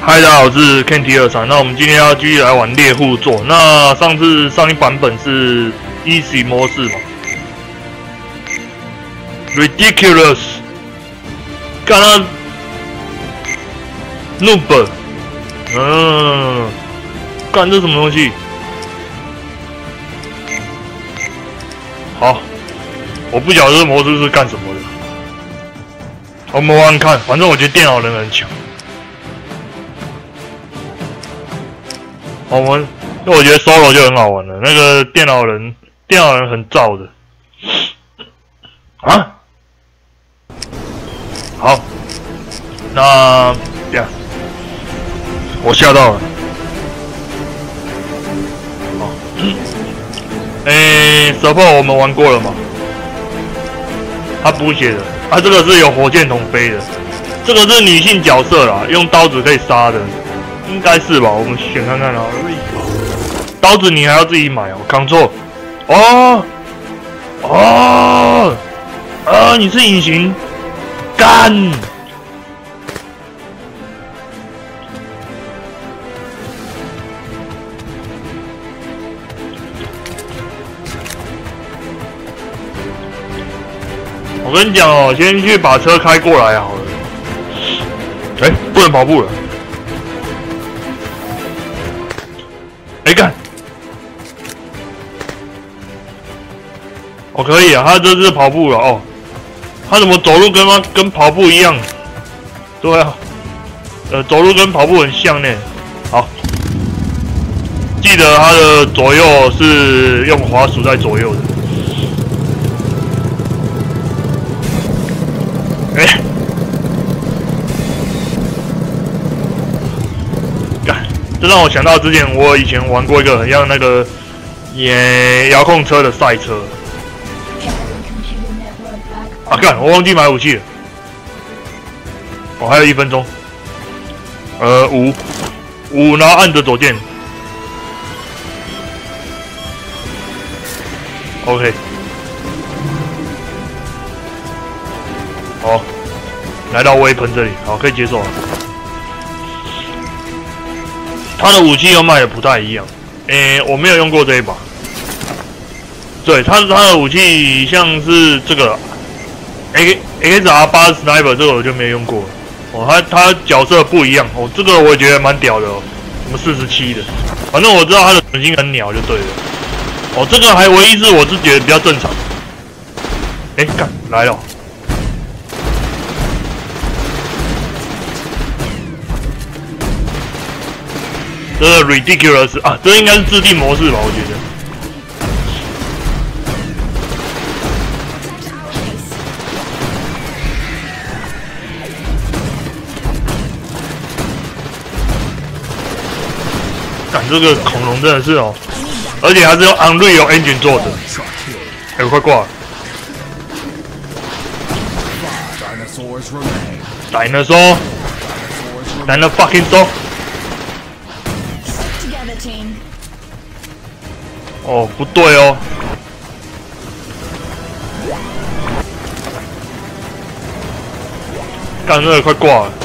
嗨，大家好，我是 Ken T23。那我们今天要继续来玩猎户座。那上一版本是 Easy 模式嘛 ？Ridiculous， 干他 Noob， 干这什么东西？好，我不晓得这模式是干什么的。我们玩玩看，反正我觉得电脑人很强。因为我觉得 solo 就很好玩了，那个电脑人很燥的。啊？好，那这样，我吓到了。好，support 我们玩过了嘛？他补写的，这个是有火箭筒飞的，这个是女性角色啦，用刀子可以杀的。应该是吧，我们选看看啊。刀子你还要自己买哦 ，Ctrl。你是隐形，干！我跟你讲哦，先去把车开过来好了。不能跑步了。干！可以啊，他这是跑步了哦。他怎么走路跟跑步一样？对啊，走路跟跑步很像呢。好，记得他的左右是用滑鼠在左右的。这让我想到之前我以前玩过一个很像那个遥控车的赛车。干！我忘记买武器了。还有1分钟。5，然后按着左键。OK。好，来到weapon这里，好，可以接受了。他的武器又卖的不太一样，我没有用过这一把。对，他的武器像是这个 XR8 Sniper 这个我就没有用过哦，他角色不一样哦，这个我也觉得蛮屌的哦，什么47的，反正我知道他的准心很鸟就对了。哦，这个还唯一是我是觉得比较正常。干来了。这个 ridiculous 啊，这应该是制定模式吧？我觉得。干这个恐龙真的是哦，而且还是用 Unreal Engine 做的。我快挂了。Dinosaur fucking saw。哦，不对哦。干这个快挂了。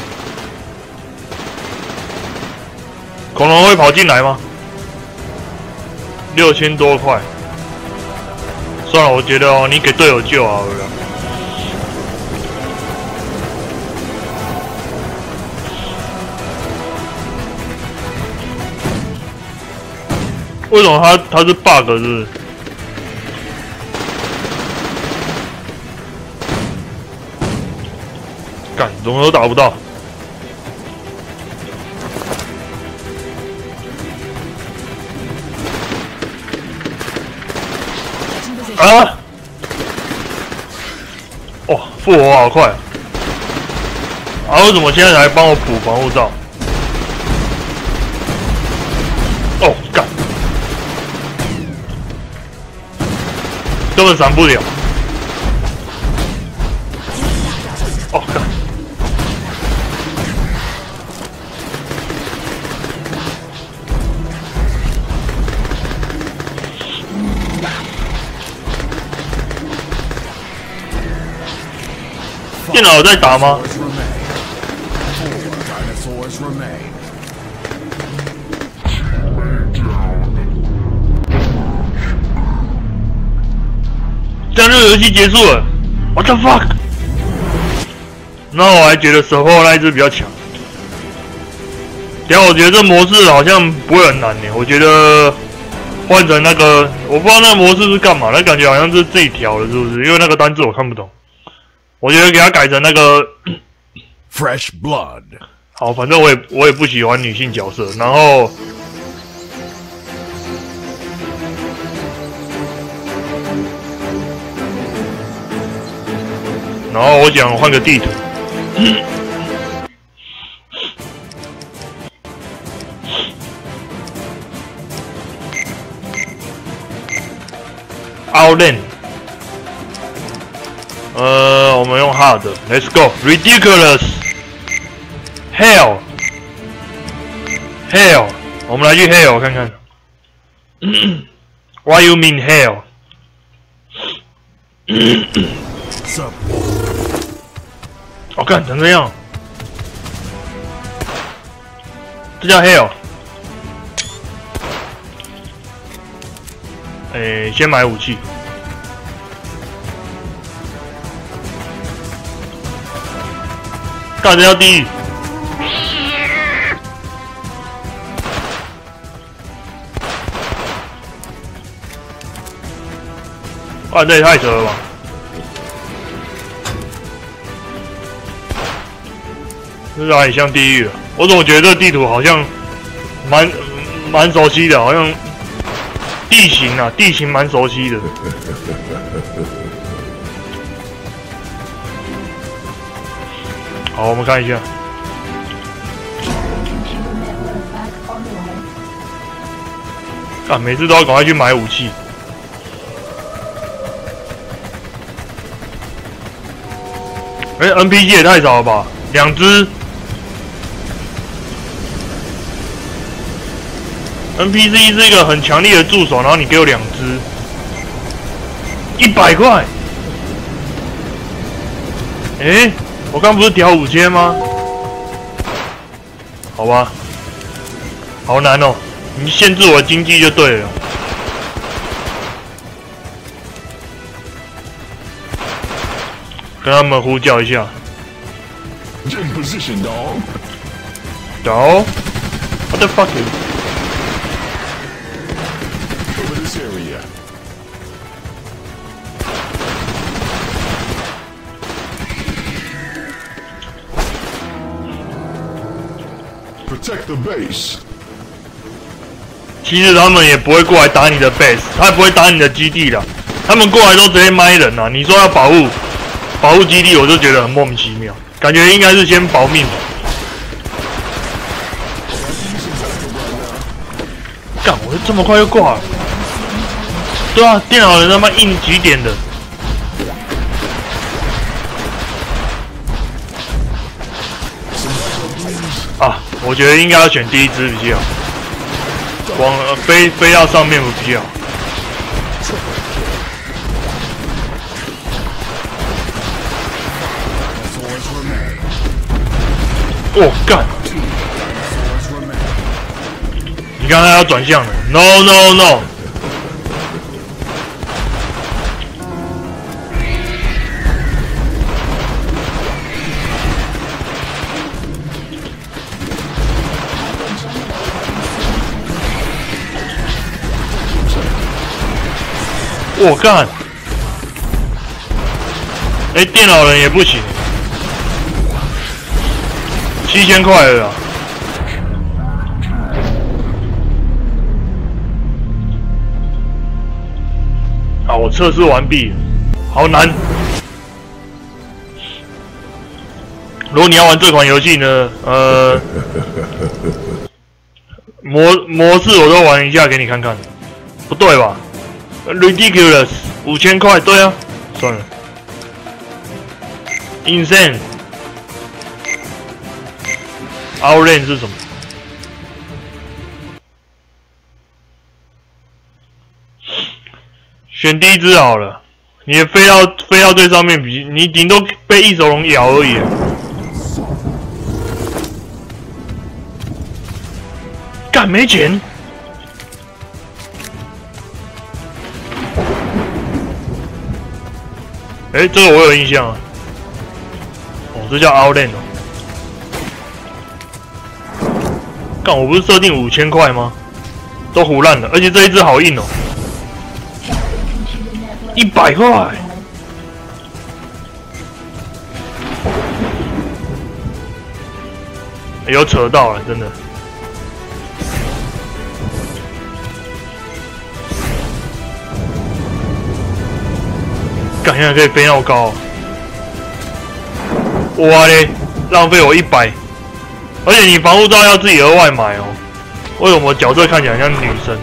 恐龙会跑进来吗？6000多块。算了，我觉得哦，你给队友救好了。为什么他是 bug 是不是？干，怎么都打不到。啊！哦，复活好快啊！为什么现在才帮我补防护罩？哦，干！根本闪不了。哦，干！电脑有在打吗？ 这样就游戏结束了 ，What the fuck？ 那我还觉得守候那一只比较强。等下我觉得这模式好像不会很难呢，我觉得换成那个，我不知道那个模式是干嘛，那感觉好像是自己调的，是不是？因为那个单字我看不懂。我觉得给它改成那个 Fresh Blood。 好，反正我也不喜欢女性角色，然后。然后我想换个地图。Outland。我们用 Hard。Let's go. Ridiculous. Hell. Hell. 我们来去 Hell 看看。What you mean Hell？ 我看成这样，这叫 Hell。先买武器。干这叫地狱。哇，这也太扯了吧！这哪里像地狱了？我怎么觉得这地图好像蛮熟悉的，好像地形蛮熟悉的。好，我们看一下。啊，每次都要赶快去买武器。NPC 也太少了吧？2只。NPC 是一个很强力的助手，然后你给我2只，100块。我刚不是调5000吗？好吧，好难哦，你限制我的经济就对了。跟他们呼叫一下。走 ，What the fuck？ Protect the base。 其实他们也不会过来打你的 base， 他也不会打你的基地的，他们过来都直接埋人啊！你说要保护基地，我就觉得很莫名其妙，感觉应该是先保命。干，我这么快就挂了？对啊，电脑人他妈硬几点的？啊，我觉得应该要选第一只比较好，往飞到上面比较好。哦，干！你刚才要转向了 ，no no no！ 我干！电脑人也不行，7000块了啦。好，我测试完毕了，好难。如果你要玩这款游戏呢，模式我都玩一下给你看看，不对吧？Ridiculous， 5000块，对啊，算了。Insane， Outland 是什么？选第一只好了，你飞到最上面你顶多被异手龙咬而已。 干没钱。哎，这个我有印象啊。哦，这叫 Outland 哦。干，我不是设定5000块吗？都胡烂了，而且这一只好硬哦，100块。有扯到了，真的。干，现在可以飞那么高，哇嘞，浪费我100，而且你防护罩要自己额外买哦。为什么角色看起来像女生？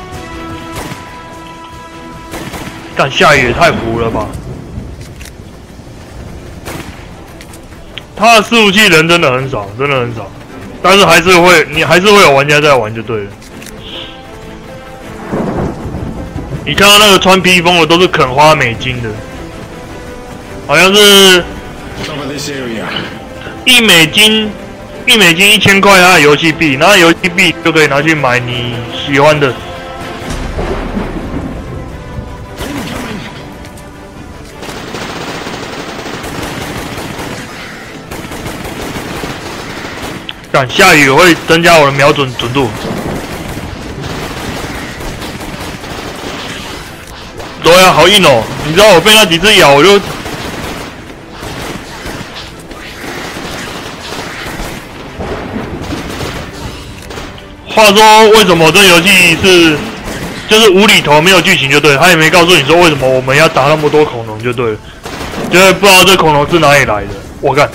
干，下雨也太糊了吧！他的伺服器人真的很少，真的很少，但是还是会有玩家在玩就对了。你看到那个穿披风的都是肯花美金的，好像是1美金1000块它的游戏币，然后游戏币就可以拿去买你喜欢的。干，下雨会增加我的瞄准准度。对啊，好硬哦！你知道我被那几只咬，我就。话说，为什么这游戏就是无厘头，没有剧情就对了，他也没告诉你说为什么我们要打那么多恐龙就对了，就是不知道这恐龙是哪里来的。我干，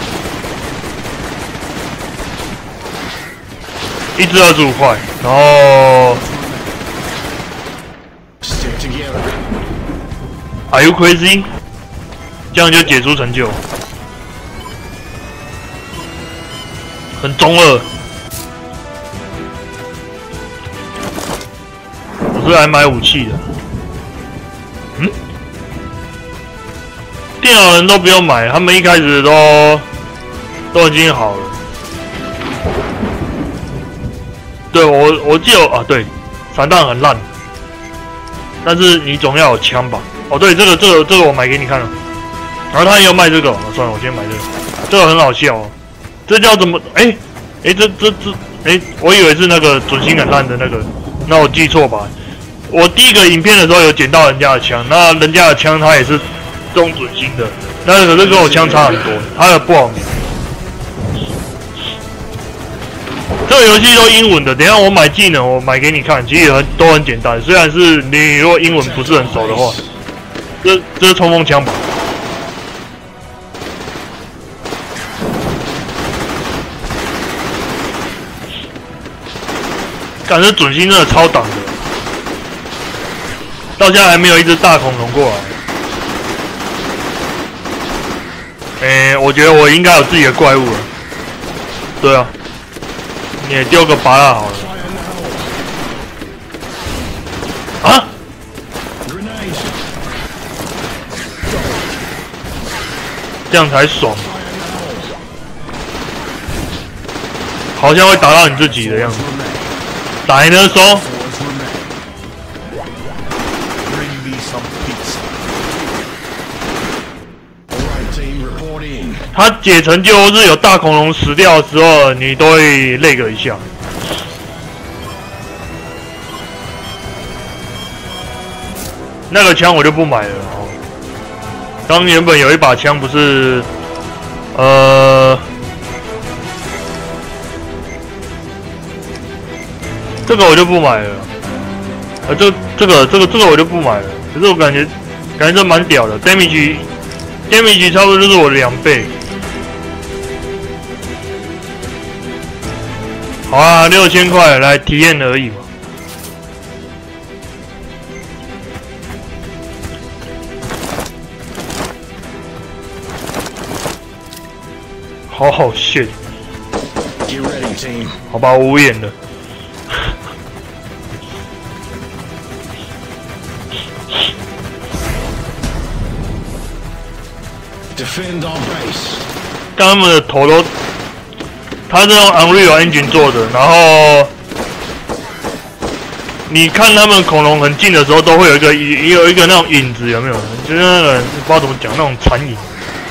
一只25块，然后 Are you crazy？ 这样就解除成就，很中二。我是来买武器的。嗯？电脑人都不用买，他们一开始都已经好了。对，我记得啊，对，散弹很烂，但是你总要有枪吧？哦，对，这个我买给你看了。然后他也有卖这个，算了，我先买这个。这个很好笑哦，这叫怎么？我以为是那个准星很烂的那个，那我记错吧？我第一个影片的时候有捡到人家的枪，那人家的枪它也是中准星的，那可是跟我枪差很多，它的不好瞄。这个游戏都英文的，等一下我买技能，我买给你看，其实都很简单。虽然是你如果英文不是很熟的话，这是冲锋枪吧？感觉准星真的超挡的，到现在还没有一只大恐龙过来。我觉得我应该有自己的怪物了。对啊。你也丢个拔蜡好了。啊！这样才爽。好像会打到你自己的样子。打赢的时候。它解成就是有大恐龙死掉的时候，你都会累个一下。那个枪我就不买了哦。刚原本有一把枪不是，这个我就不买了。这个我就不买了。可是我感觉这蛮屌的 ，damage 差不多就是我的2倍。好啊，6000块来体验而已嘛。好shit。好吧，我无言了。他们的头都，他是用 Unreal Engine 做的，然后你看他们恐龙很近的时候，都会有一个那种影子，有没有？就是那个不知道怎么讲，那种残影。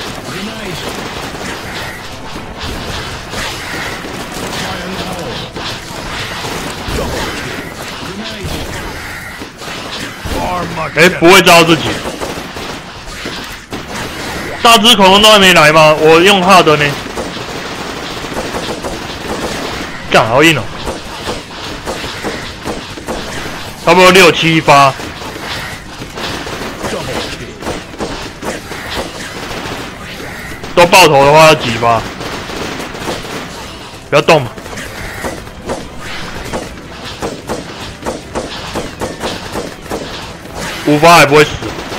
不会照自己。大只恐龙都还没来吗？我用哈的呢。干好硬哦，差不多6、7发。都爆头的话要几发？不要动嘛。5发还不会死。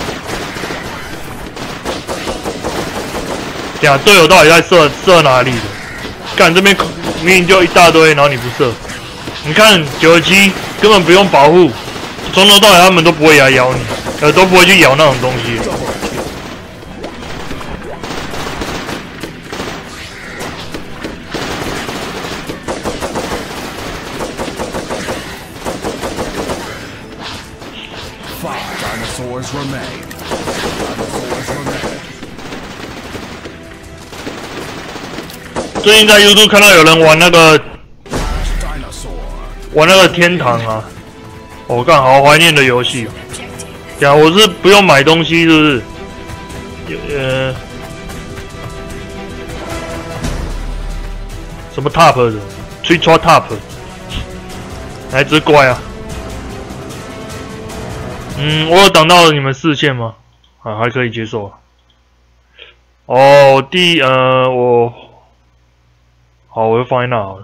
等下队友到底在射哪里的？干这边明明就一大堆，然后你不射。你看97根本不用保护，从头到尾他们都不会来咬你，都不会去咬那种东西。最近在 YouTube 看到有人玩那个天堂啊，我干好怀念的游戏。呀，我是不用买东西，是不是？什么 Top 的 ，Triple Top， 哪只怪啊？我有挡到你们视线吗？啊，还可以接受。哦，好，我就放在那好了。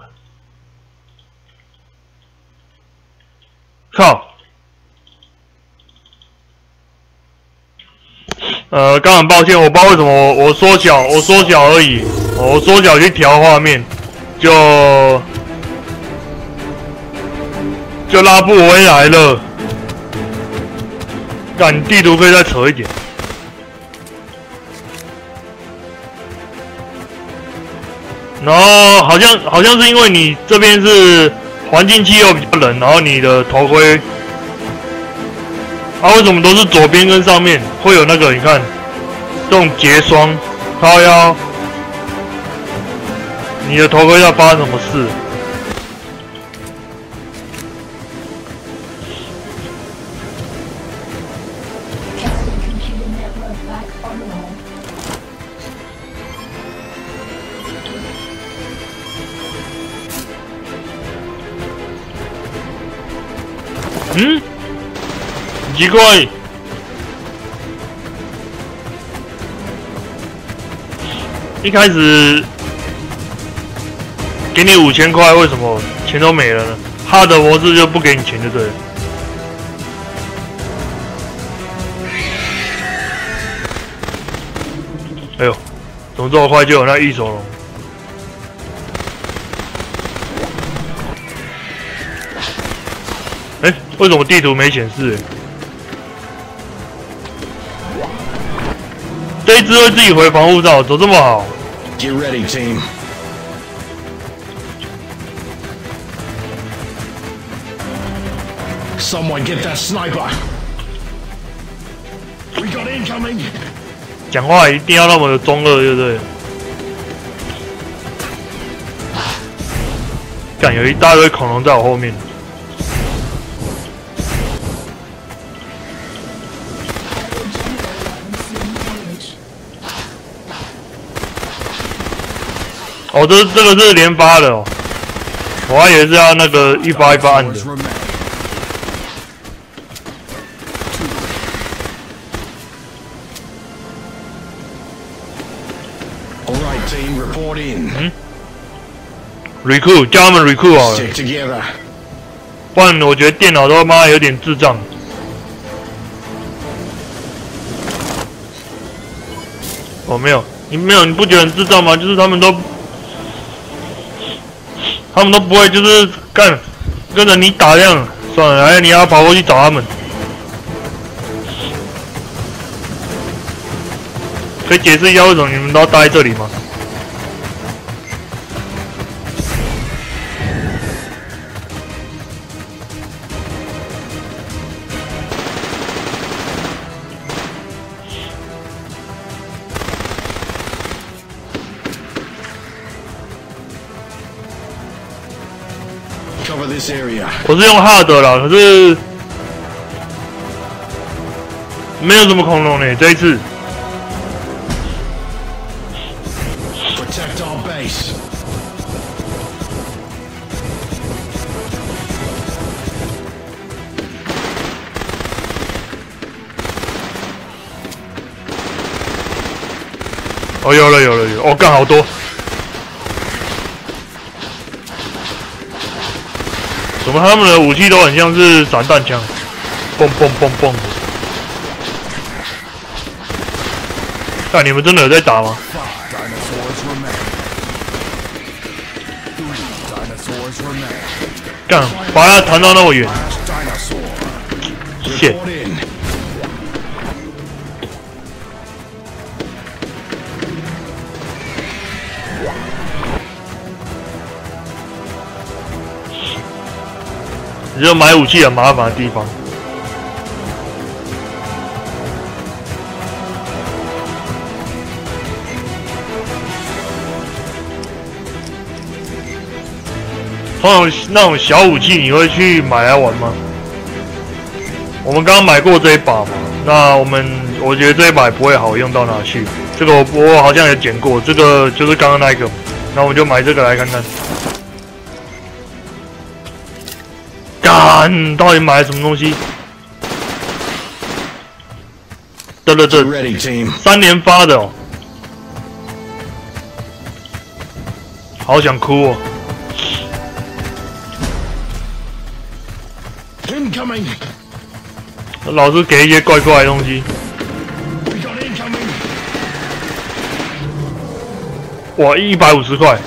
靠！刚很抱歉，我不知道为什么我缩小而已，我缩小去调画面，就拉不回来了。干，地图可以再扯一点。然后好像是因为你这边是环境气候比较冷，然后你的头盔，为什么都是左边跟上面会有那个？你看这种结霜，靠腰，你的头盔要发生什么事？奇怪，一开始给你5000块，为什么钱都没了呢？哈的模式就不给你钱就对了。哎呦，怎么这么快就有那异手龙？为什么地图没显示？这一只会自己回防护罩，走这么好。 Get ready, team. Someone get that sniper. We got incoming. 讲话一定要那么的中二，对不对？干，有一大堆恐龙在我后面。哦，这个是连发的哦，我还以为是要那个一发一发按的。recruit 叫他们 recruit 好了，不然我觉得电脑都他妈有点智障。哦，没有，你不觉得很智障吗？就是他们都不会，就是跟着你打这样，算了，你要跑过去找他们。可以解释一下为什么你们都要待在这里吗？ cover this area. 我是用 hard 啦，可是没有什么恐龙呢。这一次 Protect our base. 哦，有了，哦，干好多。怎么他们的武器都很像是散弹枪，蹦蹦蹦蹦的。看你们真的有在打吗？干，把它弹到那么远，谢。只有买武器很麻烦的地方。通常那种小武器你会去买来玩吗？我们刚刚买过这一把嘛，那我觉得这一把也不会好用到哪去。这个我好像也捡过，这个就是刚刚那个，那我们就买这个来看看。干，到底买了什么东西？对，3连发的哦，好想哭哦。 Incoming. 老是给一些怪怪的东西。 We got incoming. 哇，150块。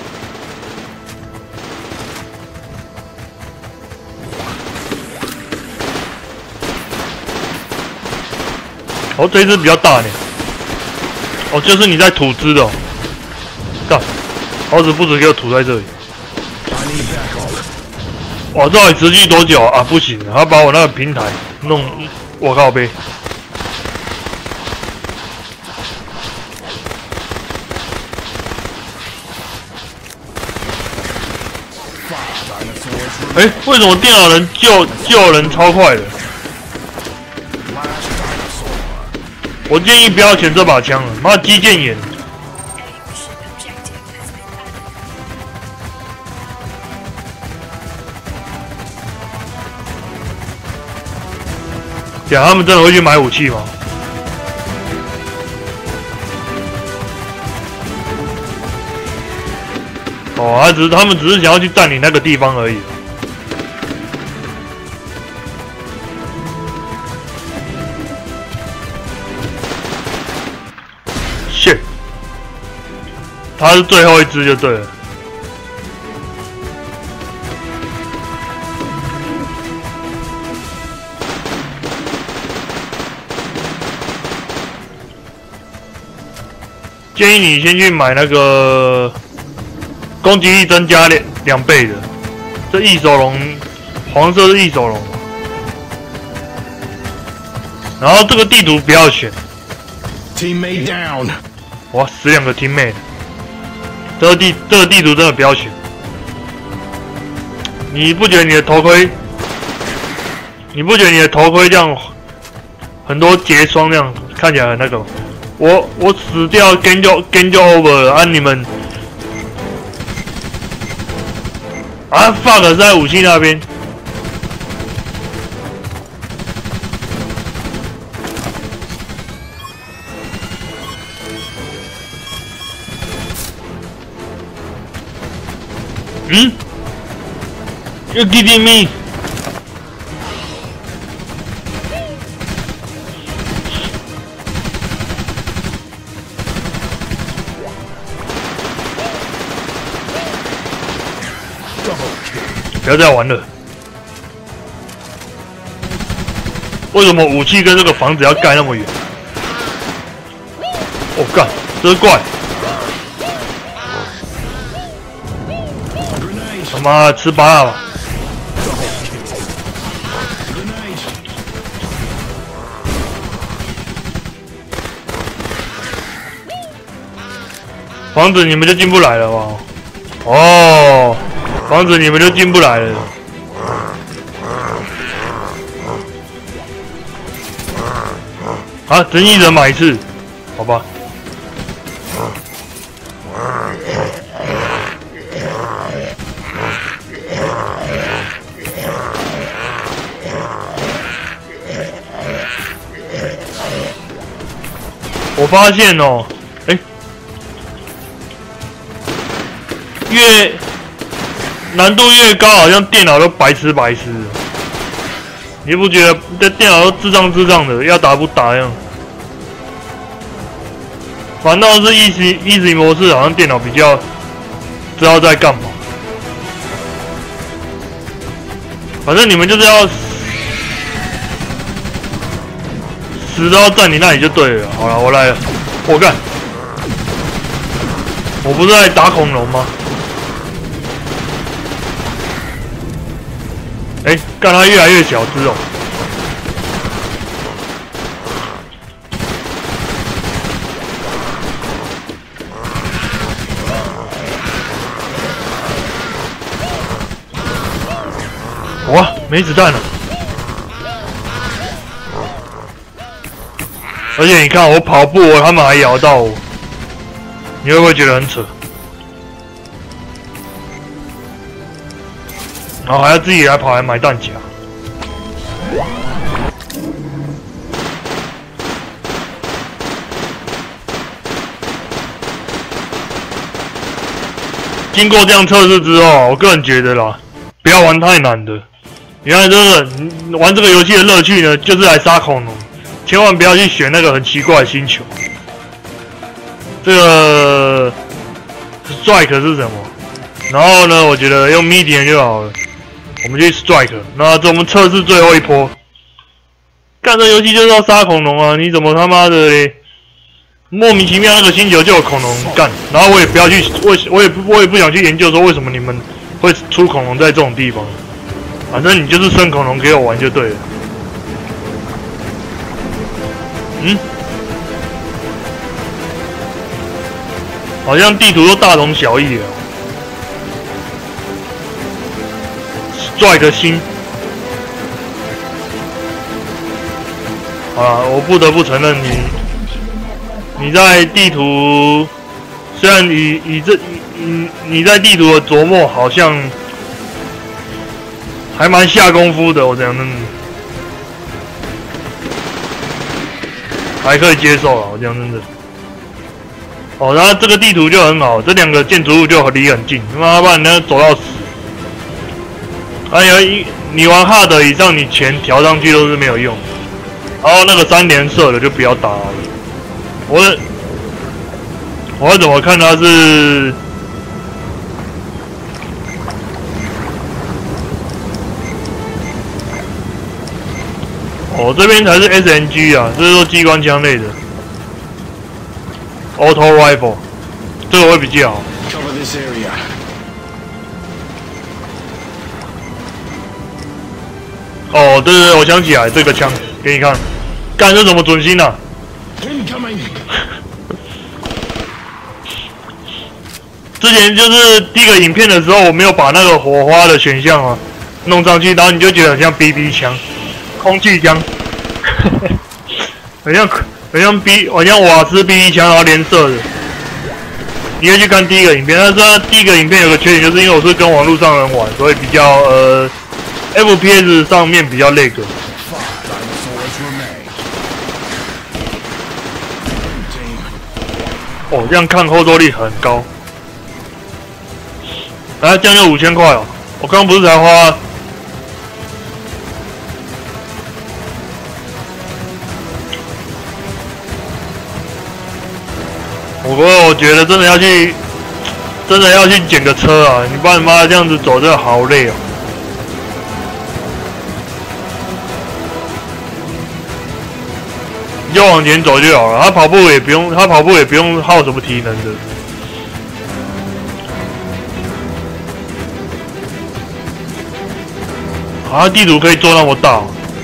哦，这一只比较大呢。哦，就是你在吐汁的哦。干，好死不死给我吐在这里。哇，这到底持续多久啊？不行，他把我那个平台弄，我靠呗。哎，为什么电脑人救人超快的？我建议不要选这把枪了，妈击剑眼。讲他们真的会去买武器吗？哦，他们只是想要去占领那个地方而已。shit， 他是最后一只就对了。建议你先去买那个攻击力增加2倍的，这异手龙，黄色是异手龙，然后这个地图不要选。 Teammate down。 哇，死2个 teammate， 这个地图真的不要选。你不觉得你的头盔这样很多结霜，这样看起来很那个吗？我死掉 game 就 over 了啊！你们啊 fuck 是在武器那边。嗯 ？You kidding me？不要再玩了！为什么武器跟这个房子要盖那么远？我干，这是怪！他妈吃拔辣吧！房子你们就进不来了吧？哦。房子你们就进不来了。 啊，真一人买一次，好吧。我发现哦，越难度越高，好像电脑都白痴的。你不觉得这电脑都智障的，要打不打样？反倒是 easy 模式，好像电脑比较知道在干嘛。反正你们就是要死都要站你那里就对了。好了，我来了，我干！我不是在打恐龙吗？干它越来越小只哦。哇，没子弹了！而且你看我跑步，他们还咬到我，你会不会觉得很扯？然后还要自己来跑来买弹夹。经过这样测试之后，我个人觉得啦，不要玩太难的。原来玩这个游戏的乐趣呢，就是来杀恐龙，千万不要去选那个很奇怪的星球。这个 strike 是什么？然后呢，我觉得用 medium 就好了。我们去 strike， 那我们测试最后一波。干这游戏就是要杀恐龙啊！你怎么他妈的嘞？莫名其妙那个星球就有恐龙干，然后我也不要去，我也不想去研究说为什么你们会出恐龙在这种地方。反正你就是生恐龙给我玩就对了。好像地图都大同小异了。strike 星。好啦，我不得不承认你在地图，虽然你在地图的琢磨好像还蛮下功夫的，我讲真的还可以接受啦，我讲真的。哦，然后这个地图就很好，这两个建筑物就离很近，他妈不然你走到死。哎呀，你玩 hard 以上，你钱调上去都是没有用的。然后那个3连射的就不要打了。我怎么看它是？哦，这边才是 SNG 啊，这是说机关枪类的 Auto Rifle， 这个会比较好。 Cover this area. 哦，对，我想起来这个枪，给你看，干这怎么准心啊？ Incoming. 之前就是第一个影片的时候，我没有把那个火花的选项啊弄上去，然后你就觉得很像 BB 枪、空气枪，很像瓦斯 BB 枪，然后连射的。你可以去看第一个影片，但是它第一个影片有个缺点，就是因为我是跟网络上人玩，所以比较FPS 上面比较lag。哦，这样看后坐力很高。来，这样就5000块哦！我刚刚不是才花？我觉得真的要去捡个车啊！你不然妈这样子走真的好累哦。你就往前走就好了，他跑步也不用耗什么体能的。啊，地图可以做那么大，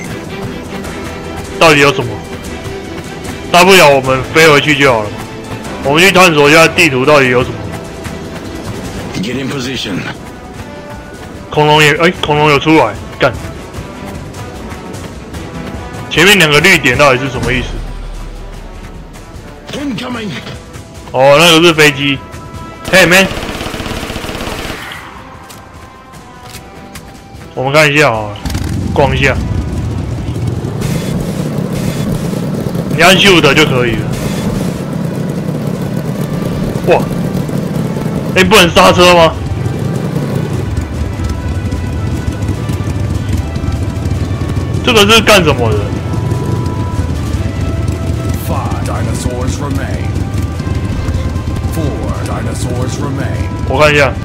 到底有什么？大不了我们飞回去就好了。我们去探索一下地图到底有什么。 Get in position. 恐龙有出来，干！前面2个绿点到底是什么意思？ Incoming. 哦，那个是飞机。Hey man， 我们看一下啊，逛一下。你按 Shift 就可以了。哇！哎，不能刹车吗？这个是干什么的？ 5 dinosaurs remain. 4 dinosaurs remain. 我看一下，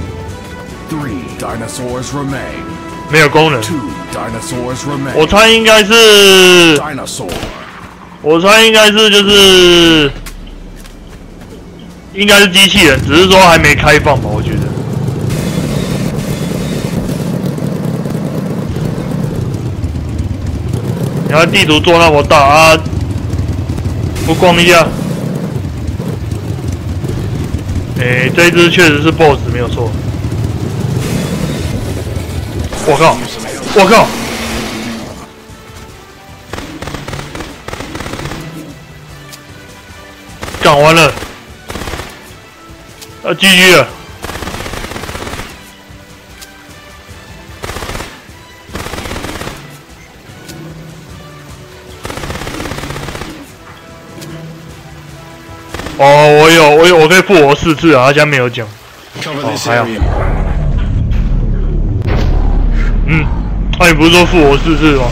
3 dinosaurs remain. 没有功能。 2 dinosaurs remain. 我猜应该是， Dinosaur. 我猜应该是就是，应该是机器人，只是说还没开放吧，我觉得。你看地图做那么大啊，不逛一下？诶，这一只确实是 BOSS 没有错。我靠！我靠！干完了，GG 了。哦，我可以复活4次啊，他现在没有讲。 Cover Oh, this hell. area. 嗯，那、你不是说复活4次吗？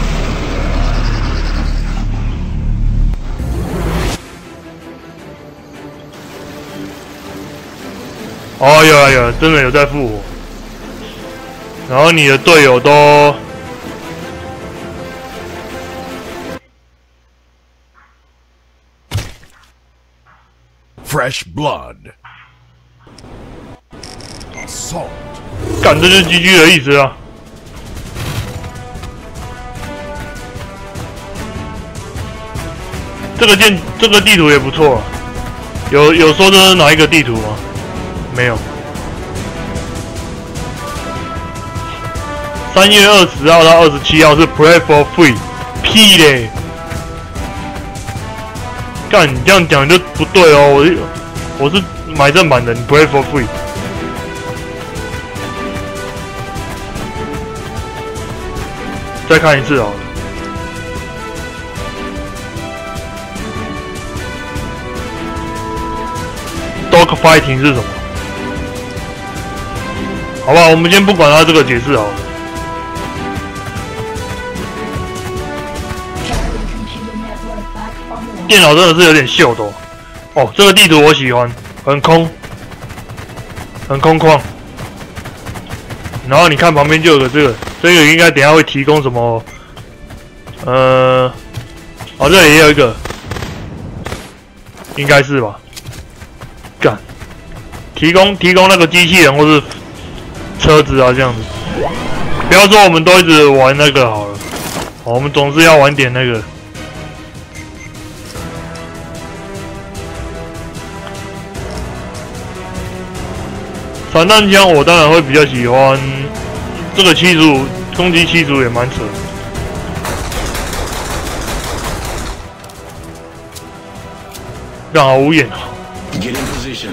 哦，有啊有啊，真的有在复活。然后你的队友都 Fresh blood. Assault. 干，这就是 GG 的意思啊。这个地图也不错啊。有说这是哪一个地图吗？没有。3月20号到27号是 Play for Free， 屁嘞！干，你这样讲就不对哦。我是买正版的，你 Play for Free。再看一次好了。Dog fighting 是什么？好吧，我们先不管他这个解释好了。电脑真的是有点秀的哦。哦，这个地图我喜欢，很空，很空旷。然后你看旁边就有个这个应该等一下会提供什么？哦，这里也有一个，应该是吧？干，提供那个机器人或是车子啊这样子。不要说我们都一直玩那个好了，我们总是要玩点那个。散弹枪我当然会比较喜欢，这个75攻击75也蛮扯的。干好无眼啊！ Get in position.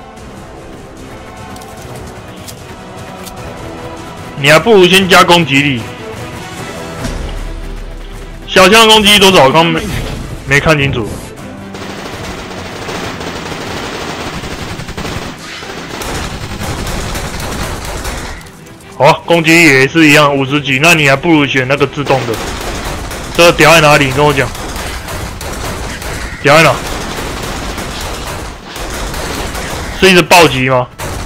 你还不如先加攻击力。小枪攻击多少？我刚没看清楚。好啊，攻击力也是一样50几，那你还不如选那个自动的。这个屌在哪里？你跟我讲。屌在哪？是一直暴击吗？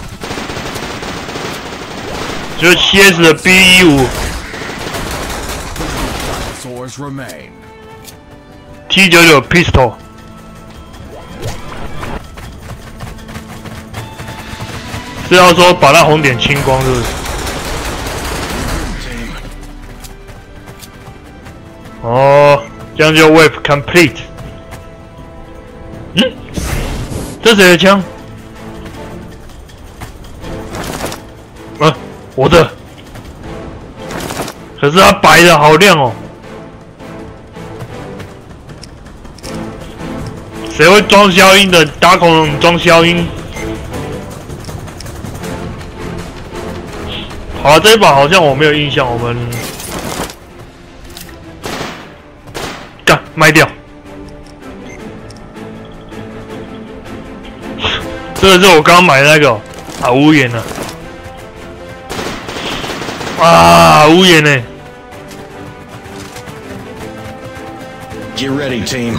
就是 CS 的 B15。 Dinosaurs remain. T99 Pistol。是要说把那红点清光，是不是？ 哦，这样就 wave complete。嗯，这谁的枪？我的。可是它白的好亮哦。 谁会装消音的？打恐龙装消音。好了，这一把好像我没有印象，我们干卖掉。这个是我刚刚买的那个啊，无言了啊，无言呢。 Get ready, team.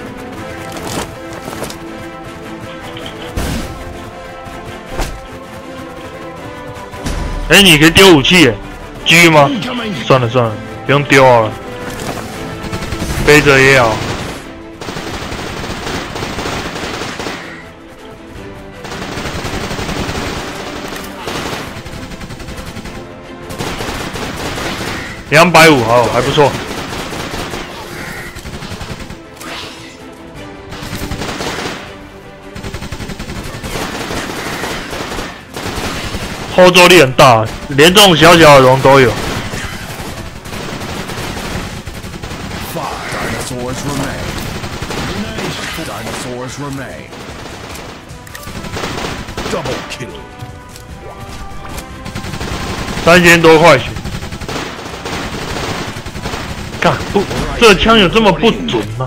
哎，你可以丢武器耶，G 吗？ Incoming. 算了算了，不用丢好了，背着也好。250，好，还不错。 后坐力很大，连这种小小的龙都有。 5 dinosaurs remain. Dinosaurs remain. Double kill. 3000多块钱，干不，这个枪有这么不准吗？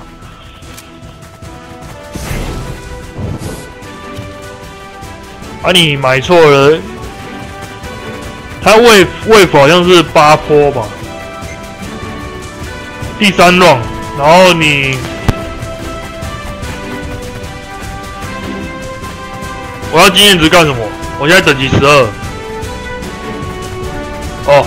啊，你买错了。 它wave 好像是8波吧，第3 round， 然后你，我要经验值干什么？我现在等级12。哦，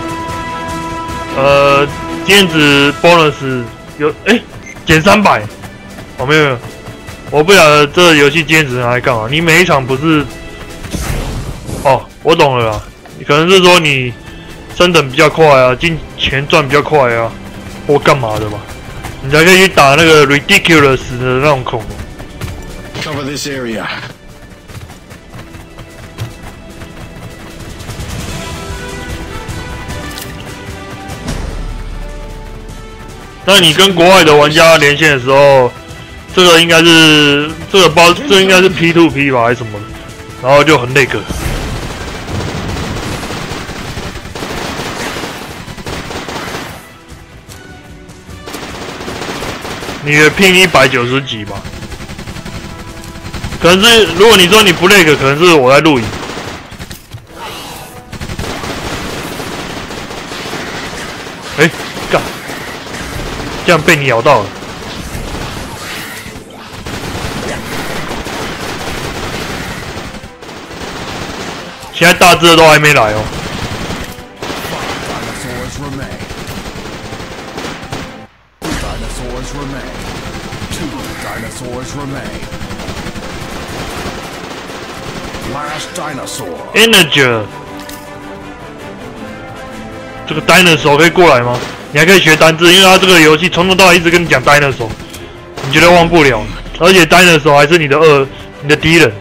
经验值 bonus 有减300，哦没有，我不晓得这个游戏经验值拿来干嘛？你每一场不是？哦，我懂了啦。 可能是说你升等比较快啊，金钱赚比较快啊，或干嘛的吧，你才可以去打那个 ridiculous 的那种恐龙。 Cover this area. 那你跟国外的玩家连线的时候，这个应该是这应该是 P2P 吧，还是什么的，然后就很那个。 你的拼190几吧？可能是如果你说你不累个，可能是我在录影。干！这样被你咬到了。现在大只的都还没来哦。 Dinosaurs remain. 2 dinosaurs remain. Last dinosaur. Integer， 这个 dinosaur 可以过来吗？你还可以学单字，因为它这个游戏从头到尾一直跟你讲 dinosaur， 你绝对忘不了。而且 dinosaur 还是你的敌人。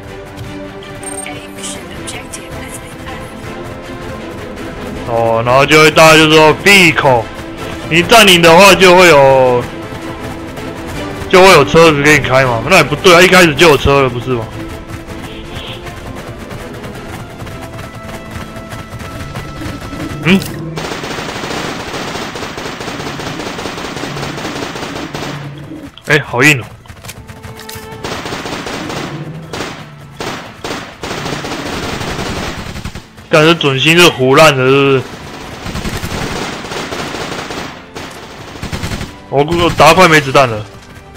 哦，然后大家就说 vehicle， 你占领的话就会有车子给你开嘛，那也不对啊，一开始就有车了，不是吗？嗯。好硬哦！感觉准心是胡乱的，是不是？我打快没子弹了。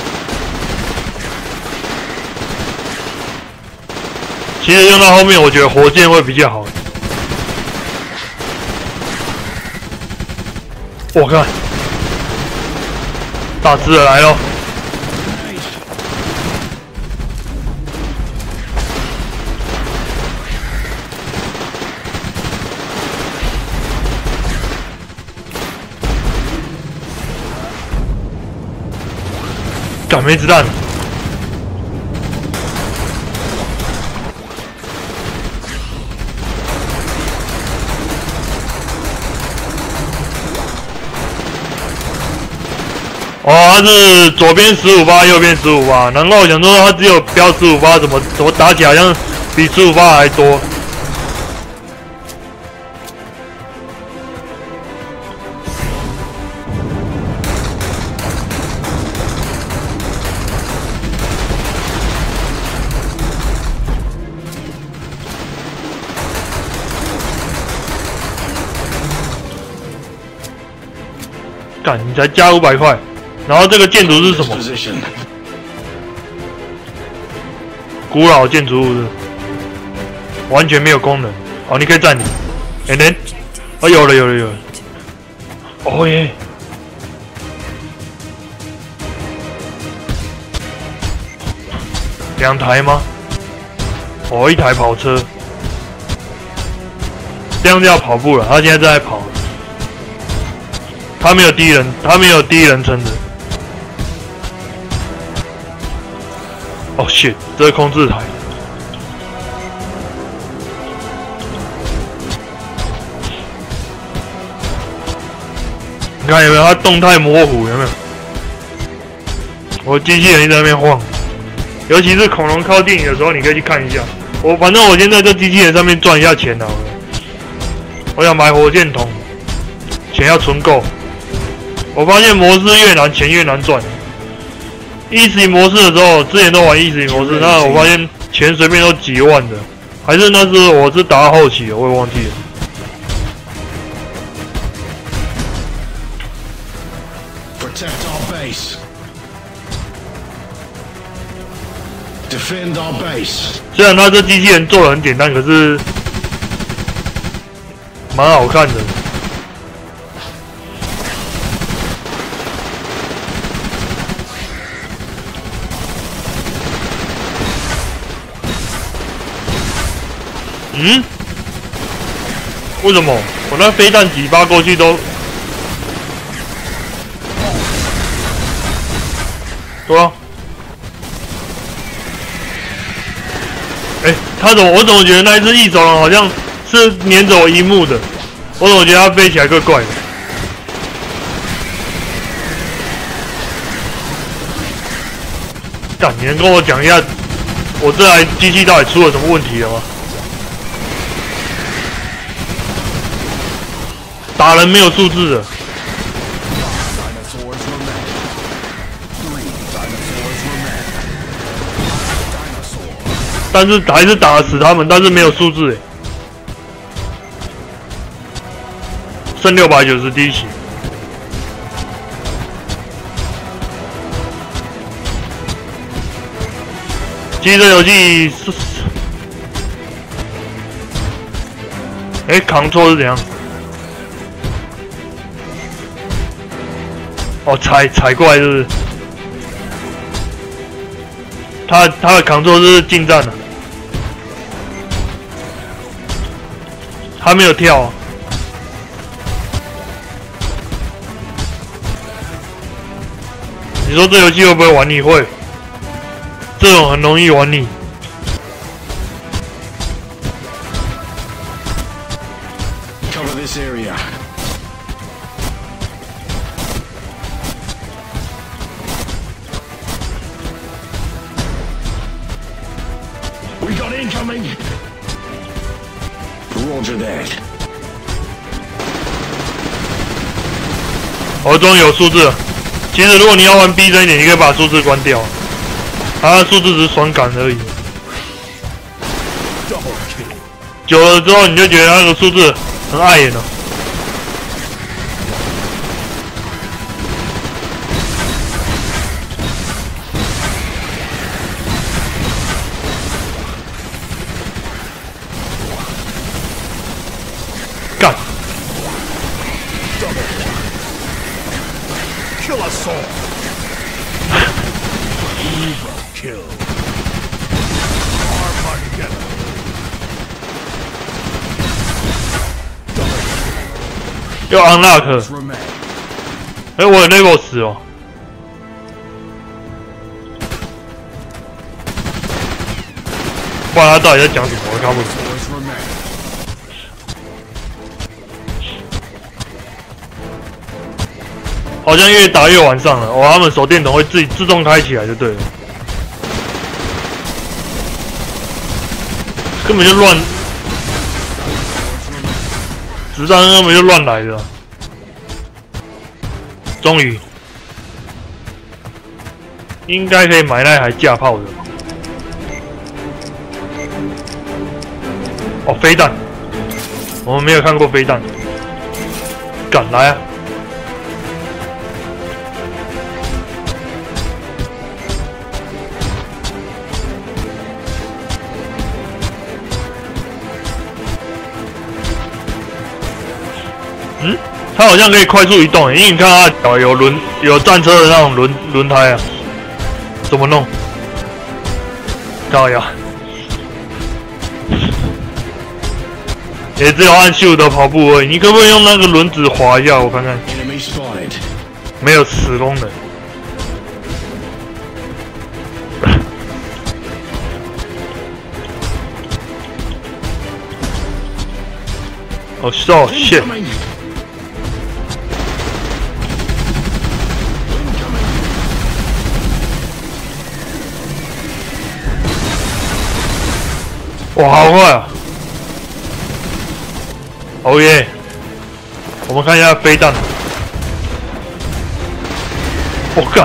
其实用到后面，我觉得火箭会比较好。我看，大只的来咯。干没子弹。 哦，他是左边15%，右边15%。然后我想说他只有标15%，怎么打起来好像比15%还多？干，你才加500块。然后这个建筑是什么？ Position. 古老建筑物是完全没有功能。哦，你可以暂停。And then， 哦，有了。哦耶！2台吗？哦，1台跑车。这样就要跑步了。他现在正在跑。他没有第一人称的。哦 shit， 这是控制台。你看有没有？它动态模糊有没有？我机器人一直在那边晃，尤其是恐龙靠近你的时候，你可以去看一下。反正我先在这机器人上面赚一下钱好了。我想买火箭筒，钱要存够。我发现模式越难，钱越难赚。Easy 模式的时候，之前都玩 Easy 模式，那我发现钱随便都几万的，还是那是我是打到后期，我也忘记了。 Protect our base. Defend our base. 虽然它这机器人做的很简单，可是蛮好看的。嗯？为什么我那飞弹几发过去都？对啊。我怎么觉得那一只异手龙好像是黏着我荧幕的？我怎么觉得它飞起来怪怪的？干，你能跟我讲一下，我这台机器到底出了什么问题了吗？打人没有数字的。但是还是打得死他们，但是没有数字诶。剩690滴血。其实这游戏是，扛错是怎样？哦，踩过来是不是？他的扛错是近战的。他没有跳、啊。你说这游戏会不会玩腻？会，这种很容易玩腻。 Cover this area. We got incoming. Roger that. 我终于有数字了。其实如果你要玩逼真一点，你可以把数字关掉。它的数字只是爽感而已。久了之后，你就觉得那个数字很碍眼了。干！ Kill us all. Evil kill. Arm on together. 又 unlock。我有 level 10哦。不然他到底在讲什么？我看不懂。 Arm 好像越打越晚上了。哦，他们手电筒会自动开起来就对了，根本就乱，子弹根本就乱来的。终于，应该可以买那台架炮的。哦，飞弹，我们没有看过飞弹，敢来啊！嗯，它好像可以快速移动，因为你看它脚有战车的那种轮胎啊，怎么弄？靠呀！也只有按秀的跑步而已，你可不可以用那个轮子滑一下？我看看。 Enemy spotted. 没有此功能。哦，so shit！ Incoming. 哇，好快啊！哦耶！我们看一下飞弹。我干，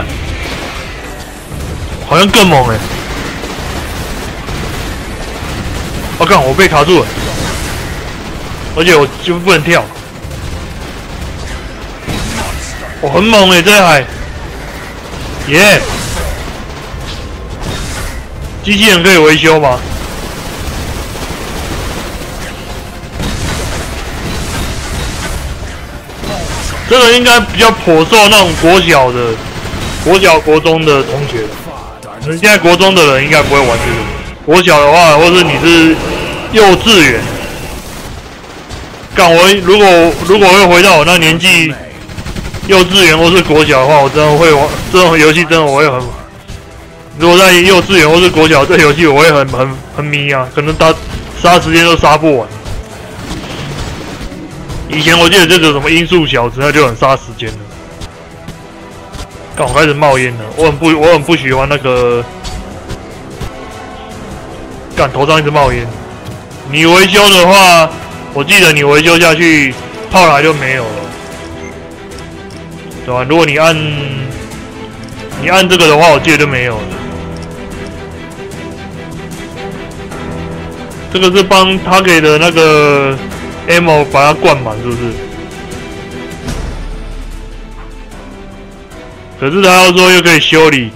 好像更猛哎！我干，我被卡住了，而且我几乎不能跳。我很猛哎，这台，耶！机器人可以维修吗？这个应该比较颇受那种国小、国中的同学。现在国中的人应该不会玩这个。国小的话，或是你是幼稚园，干我如果会回到我那年纪，幼稚园或是国小的话，我真的会玩这种游戏，真的我会很。如果在幼稚园或是国小，这游戏我会很迷啊，可能杀时间都杀不完。以前我记得这个什么音速小子，那就很杀时间了。刚我开始冒烟了，我很不喜欢那个，干头上一直冒烟。你维修的话，我记得你维修下去，炮台就没有了，对吧？如果你按这个的话，我记得就没有了。这个是帮他给的那个 ammo 把它灌满，是不是？可是他要说又可以修理。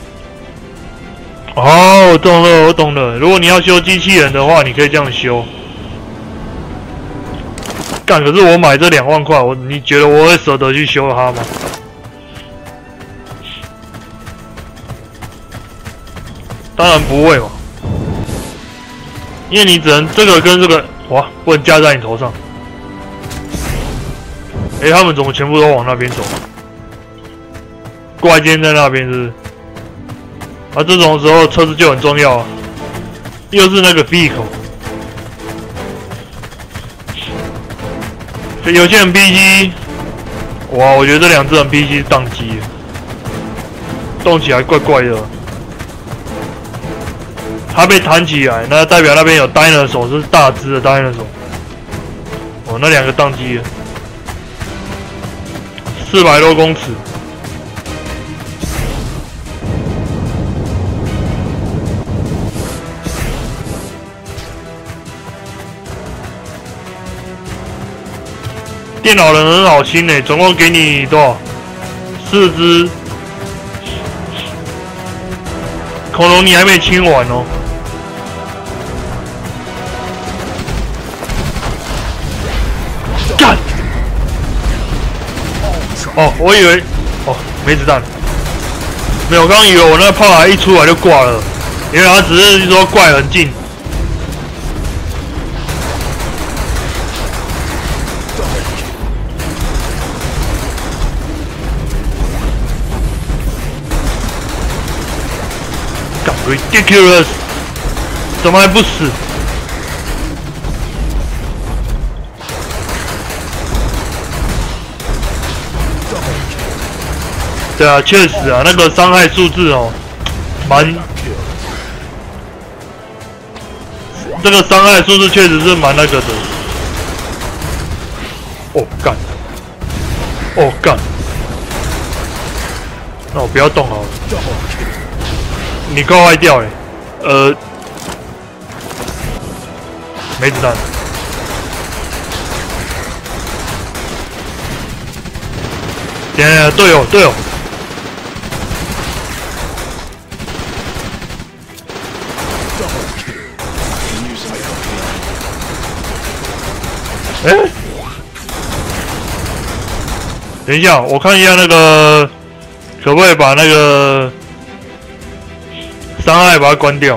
哦，我懂了。如果你要修机器人的话，你可以这样修。干，可是我买这2万块，你觉得我会舍得去修它吗？当然不会嘛，因为你只能这个跟这个，哇，不能架在你头上。他们怎么全部都往那边走？怪剑在那边是不是？啊，这种时候车子就很重要啊，又是那个 vehicle。有些人 NPC， 哇，我觉得这2只 NPC 宕机了，动起来怪怪的。它被弹起来，那代表那边有 dinosaur， 是大只的 dinosaur。哦，那2个宕机了，400多公尺。电脑人很好清总共给你多少？4只。恐龙你还没清完哦。干！哦，我以为哦没子弹，没有，我刚刚以为我那个炮台一出来就挂了，原来他只是说怪很近。Ridiculous！ 怎么还不死？ 对啊，确实啊，那个伤害数字哦，这个伤害数字确实是蛮那个的。哦干！哦干！那我不要动好了。你快坏掉欸！没子弹。队友。等一下，我看一下那个，可不可以把那个伤害把它关掉？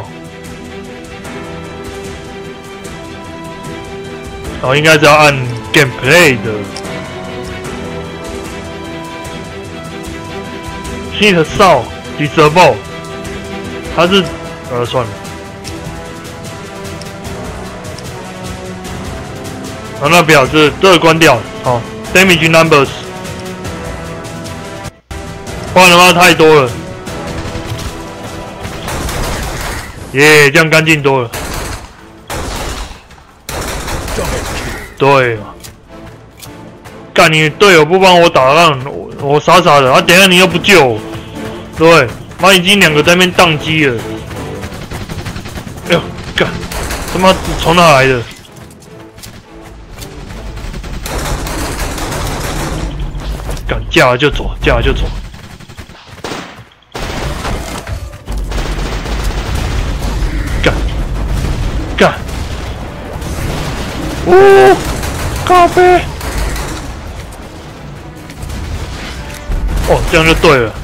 应该是要按 Gameplay 的。Hit Sound Disable， 它是算了。那表示这个关掉，好 ，Damage Numbers， 换的话太多了，耶，这样干净多了。对，干你队友不帮我打，让我傻傻的，等一下你又不救我，对，妈已经2个在那边宕机了。哎呦，干，他妈从哪来的？干，架了就走。干，哦，咖啡。哦，这样就对了。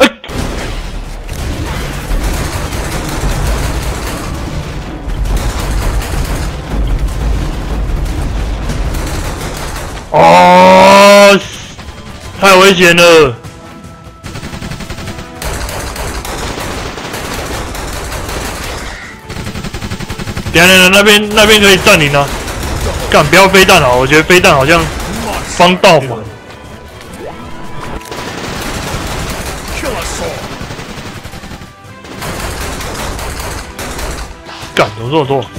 哦，太危险了！等一下，那边可以占领啊！干，不要飞弹啊！我觉得飞弹好像帮倒忙。干，怎么这么多？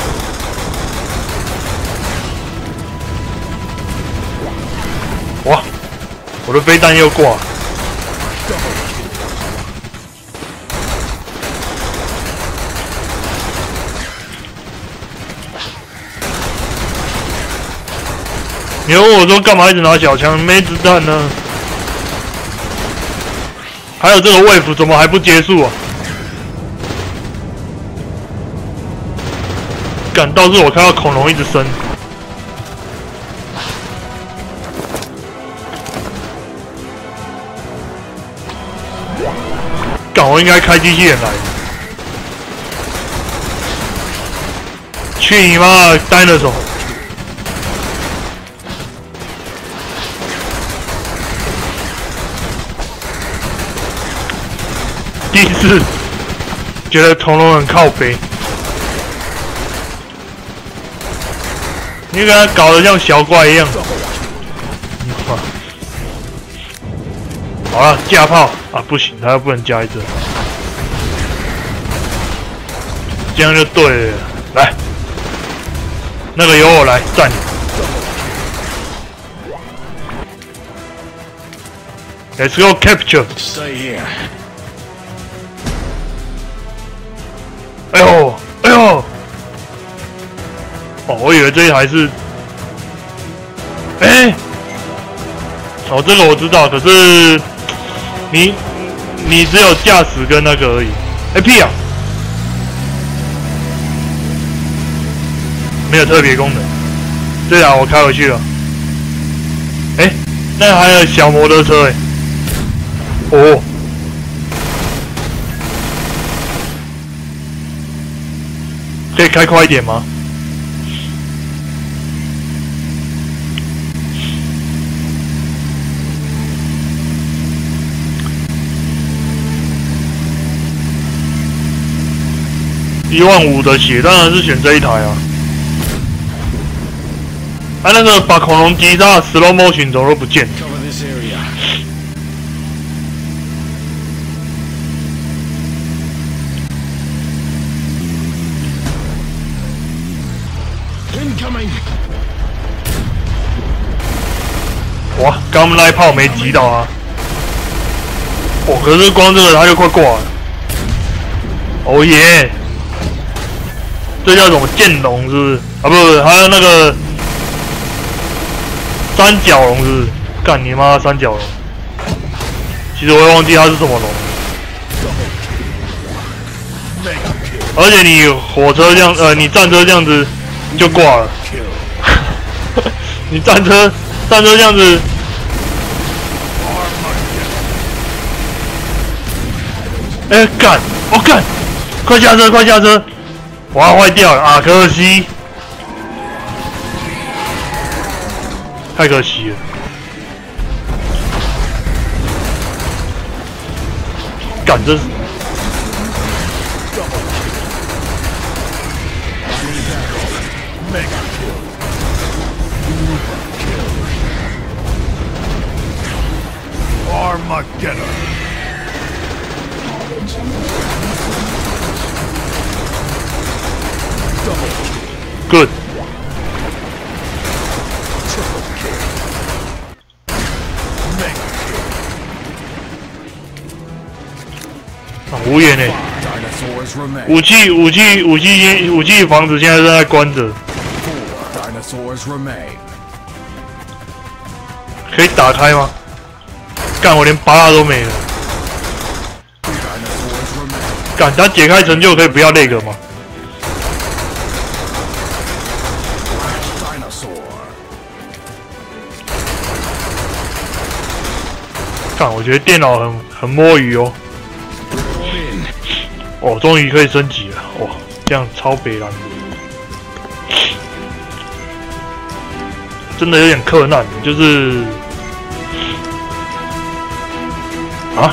哇！我的飞弹又挂。你问我说干嘛一直拿小枪？没子弹呢。还有这个wave怎么还不结束啊？干，倒是我看到恐龙一直升。干，我应该开机器人来。去你妈！Dinosaur！第一次觉得恐龙很靠北，你给他搞得像小怪一样。好了，架炮啊，不行，他又不能加一针，这样就对了。来，那个由我来占领。Let's go capture. Stay here. 哎呦！哦，我以为这一台是，哦，这个我知道，可是你只有驾驶跟那个而已。屁啊！没有特别功能。对啊，我开回去了。那还有小摩托车哦。可以开快一点吗？15000的血，当然是选这一台啊。那个把恐龙击杀 slow motion 怎么都不见？ incoming. 哇，刚刚那一炮没击到啊！哦，可是光这个他就快挂了。哦耶！这叫什么剑龙是不是？啊，不，还有那个三角龙是不是？干你妈三角龙！其实我也忘记它是什么龙。而且你火车这样，你战车这样子就挂了。你战车这样子，哎干！我干！快下车！快下车！我要坏掉了啊！可惜，太可惜了。干这是。 Armageddon. Good. 无言诶，武器房子现在正在关着，可以打开吗？干，我连拔蜡都没了。干，他解开成就可以不要那个吗？干，我觉得电脑很摸鱼哦。哦，终于可以升级了！哇，这样超北蓝的，真的有点克难，就是啊，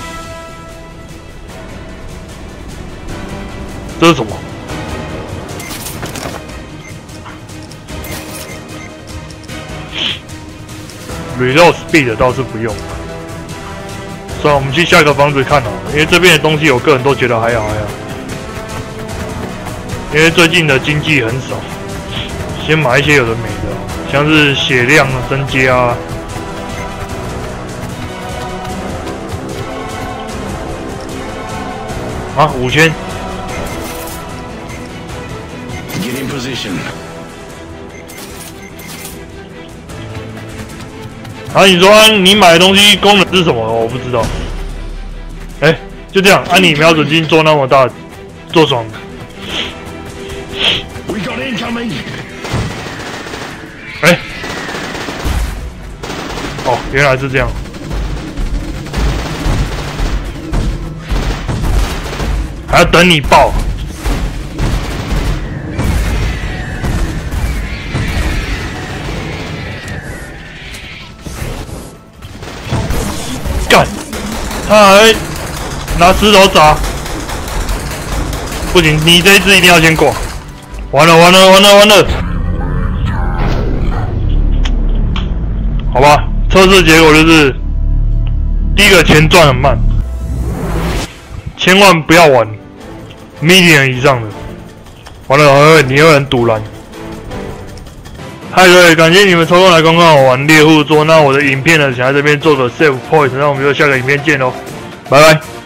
这是什么？Reload speed 倒是不用。算了，我们去下一个房子看好了，因为这边的东西我个人都觉得还好。因为最近的经济很少，先买一些有的没的，像是血量增加啊。啊，5000。 Get in position. 啊，你说你买的东西功能是什么？我不知道。哎，就这样，你瞄准镜做那么大，做爽的。 We got incoming. 哎，哦，原来是这样。还要等你爆。干，他还拿石头砸，不行，你这一只一定要先挂。完了！好吧，测试结果就是，第一个钱赚很慢，千万不要玩 medium 以上的。完了，你有人堵拦。嗨，各位，感谢你们抽空来观看我玩猎户座。那我的影片呢，想在这边做个 save point，那我们就下个影片见喽，拜拜。